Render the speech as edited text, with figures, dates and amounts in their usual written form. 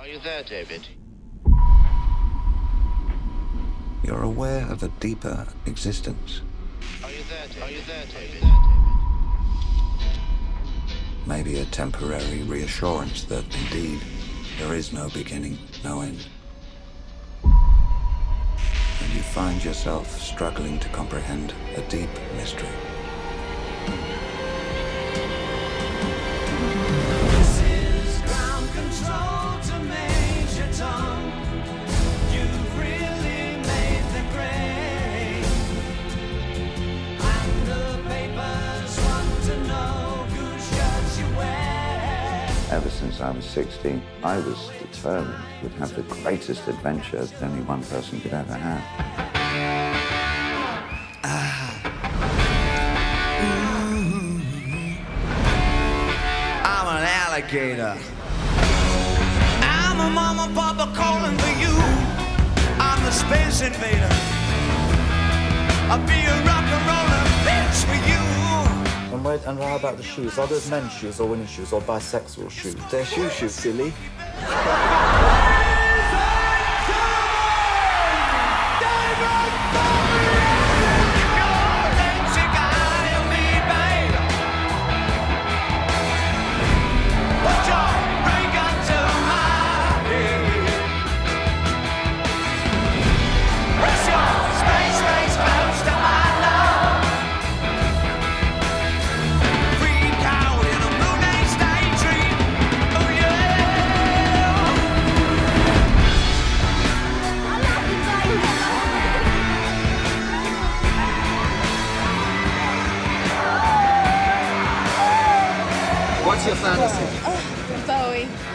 Are you there, David? You're aware of a deeper existence. Are you there, David? Are you there, David? Maybe a temporary reassurance that, indeed, there is no beginning, no end. And you find yourself struggling to comprehend a deep mystery. This is ground control to Major Tom. You've really made the grade. And the papers want to know whose shirts you wear. Ever since I was 16, I was determined we'd have the greatest adventure that only one person could ever have. I'm an alligator. I'm a mama papa calling for you. I'm the space invader. I'll be a rock and roller bitch for you. And how about the shoes? Are those men's shoes or women's shoes or bisexual shoes? They're shoes, silly. What's your fantasy? Bowie.